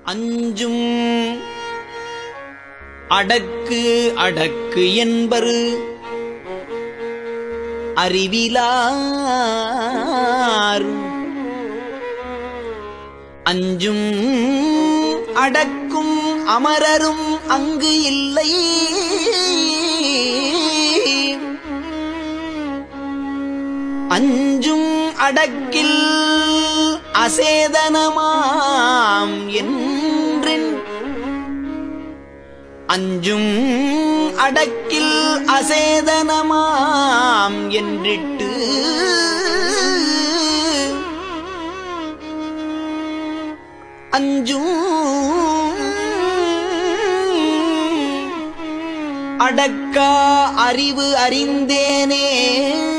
அஞ்சும் அடக்கு அடக்கு என்பரு அறிவிலார். அஞ்சும் அடக்கும் அமரரும் அங்கு இல்லை. அஞ்சும் அடக்கில் அசேதனமாம் என்றின். அஞ்சும் அடக்கில் அசேதனமாம் என்றிட்டு அஞ்சும் அடக்கா அறிவு அறிந்தேனே